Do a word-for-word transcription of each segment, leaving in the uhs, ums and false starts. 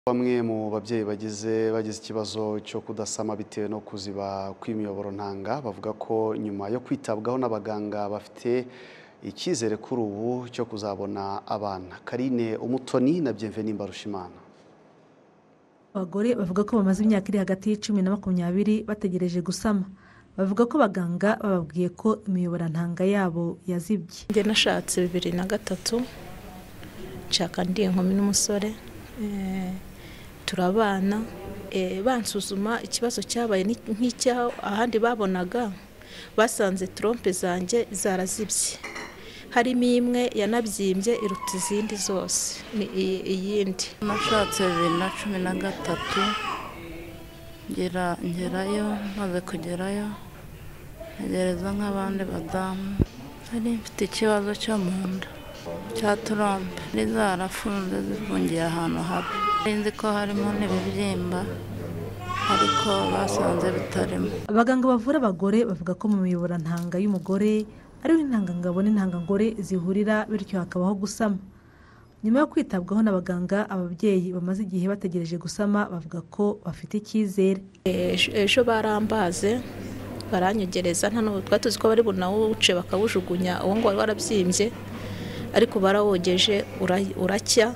Bamwe mu babyeyi bagize bagize ikibazo cyo kudasama bitewe no kuziba kw'imiyoboro ntanga bavuga ko nyuma yo kwitabwaho n'abaganga bafite icyizere kuri ubu cyo kuzabona abana. Karine Umutoni na Bienvenue Mbarushimana. Abagore bavuga ko bamaze imyaka iri hagati y'icumi na makumyabiri bategereje gusama. Bavuga ko abaganga bababwiye ko imiyoboro ntanga yabo yazibye. Njye nashatse bibiri na gatatu nshaka ndi inkumi n'umusore. Eh, turabana eh, bansuzuma ikibazo cyabaye nk'icyaho ahandi babonaga basanze trompe zanjye zarazibye, harimo imwe yanabyimbye iruta izindi zose ni iyindi. Nashatse bibiri na cumi na gatatu ngera ngerayo maze kugerayo ntegereza nk'abandi badamu, nari mfite ikibazo cyo mu nda cya trompe zarafunze zifungiye ahantu habi. Nzi ko harimo n'ibibyimba ariko basanze bitarimo. Abaganga bavura abagore bavuga ko mu miyoboro ntanga y'umugore ariho intangangabo n'intangangore zihurira bityo hakabaho gusama. Nyuma yo kwitabwaho n'abaganga, ababyeyi bamaze igihe bategereje gusama bavuga ko bafite icyizere. Ejo barambaze baranyegereza, nta n'ubu twari tuzi ko bari bunawuce bakawujugunya uwo ngo wari warabyimbye, ariko barawogeje uracya.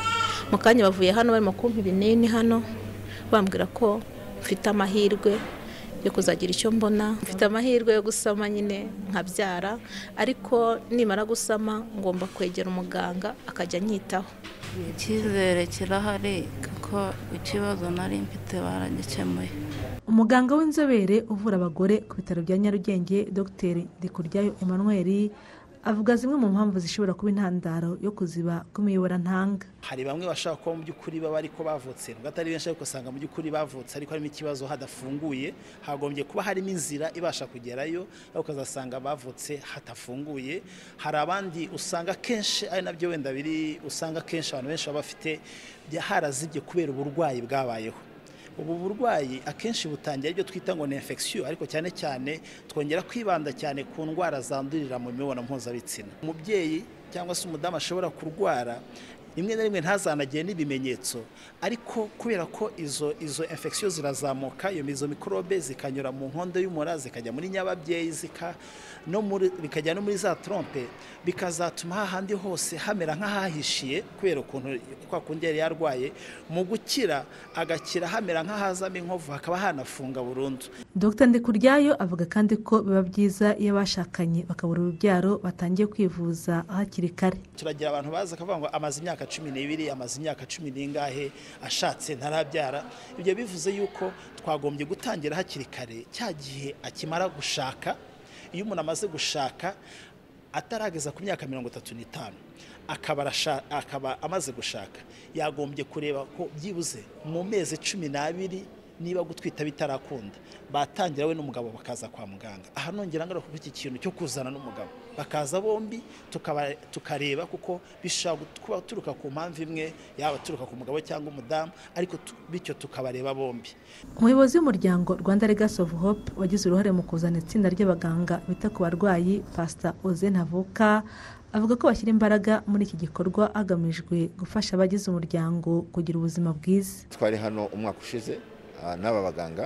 Mu kanya bavuye hano barimo kumpa ibinini hano bambwira ko mfite amahirwe yo kuzagira icyo mbona, mfite amahirwe yo gusama nyine nkabyara, ariko nimara gusama ngomba kwegera umuganga akajya anyitaho. Icyizere kirahari kuko ikibazo nari mfite baragikemuye. Umuganga w'inzobere uvura abagore ku bitaro bya Nyarugenge Dr Ndikuryayo Emmanuel avuga zimwe mu mpamvu zishobora kuba intandaro yo kuziba kw'imiyoboro ntanga. Hari bamwe bashaka ko mu by'ukuri baba ariko bavutse, gatari benshi ariko usanga mu by'ukuri bavutse ariko harimo ikibazo hadafunguye, hagombye kuba harimo inzira ibasha kugerayo, ariko ukazasanga bavutse hatafunguye. Hari abandi usanga kenshi ari nabyo wenda biri usanga kenshi abantu benshi baba bafite harazibye kubera uburwayi bwabayeho. Ubu burwayi akenshi butangira ibyo twita ngo ni infection, ariko cyane cyane twongera kwibanda cyane ku ndwara zandurira mu mibonano mpuzabitsina. Umubyeyi cyangwa se umudamu ashobora kurwara rimwe na rimwe ntazanagiye n'ibimenyetso, ariko kubera ko izo izo infection zirazamuka, iyo mizo mikrobe zikanyura mu nkondo y'umura zikajya muri nyababyeyi zika no muri bikajya no muri za trompe, bikazatuma hahandi hose hamera nk'ahahishiye kubera ukuntu kwa kundi yari yarwaye, mu gukira agakira hamera nk'ahazamo inkovu hakaba hanafunga burundu. Dr Ndikuryayo avuga kandi ko biba byiza iyo bashakanye bakabura urubyaro batangiye kwivuza hakiri kare. Turagira abantu baza akavuga ngo amaze imyaka cumi n'ibiri, amaze imyaka cumi n'ingahe ashatse ntarabyara. Ibyo bivuze yuko twagombye gutangira hakiri kare cya gihe akimara gushaka. Iyo umuntu amaze gushaka atarageza ku myaka mirongo itatu n'itanu akaba akaba amaze gushaka, yagombye kureba ko byibuze mu mezi cumi n'abiri niba gutwita bitarakunda batangira we n'umugabo bakaza kwa muganga. Aha nongera ngara ku iki kintu cyo kuzana n'umugabo bakaza bombi tukaba tukareba kuko bishobora kuba turuka ku mpamvu imwe, yaba turuka ku mugabo cyangwa umudamu, ariko bityo tukabareba bombi. Umuyobozi w'umuryango Rwanda Legacy of Hope wagize uruhare mu kuzana itsinda ry'abaganga bita ku barwayi, Pastor Oze Ntavuka, avuga ko bashyira imbaraga muri iki gikorwa hagamijwe gufasha abagize umuryango kugira ubuzima bwiza. Twari hano umwaka ushize n'aba baganga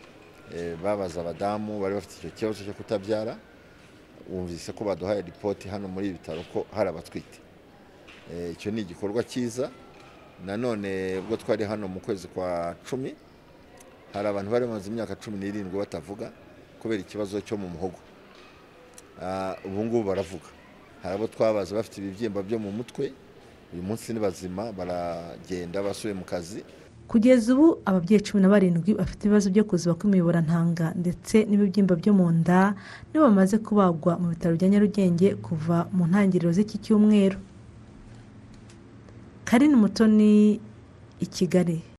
babaza abadamu bari bafite icyo kibazo cyo kutabyara, wumvise ko baduhaye ripoti hano muri ibi bitaro ko hari abatwite. Icyo ni igikorwa cyiza. Nanone ubwo twari hano mu kwezi kwa cumi hari abantu bari bamaze imyaka cumi n'irindwi batavuga kubera ikibazo cyo mu muhogo. Ubu ngubu baravuga. Hari abo twabaza bafite ibibyimba byo mu mutwe, uyu munsi ni bazima baragenda basuye mu kazi. Kugeza ubu ababyeyi cumi na barindwi bafite ibibazo byo kuziba kw'imiyoboro ntanga ndetse n'ibibyimba byo mu nda nibo bamaze kubagwa mu bitaro bya Nyarugenge kuva mu ntangiriro z'iki cyumweru. Karine Umutoni, i Kigali.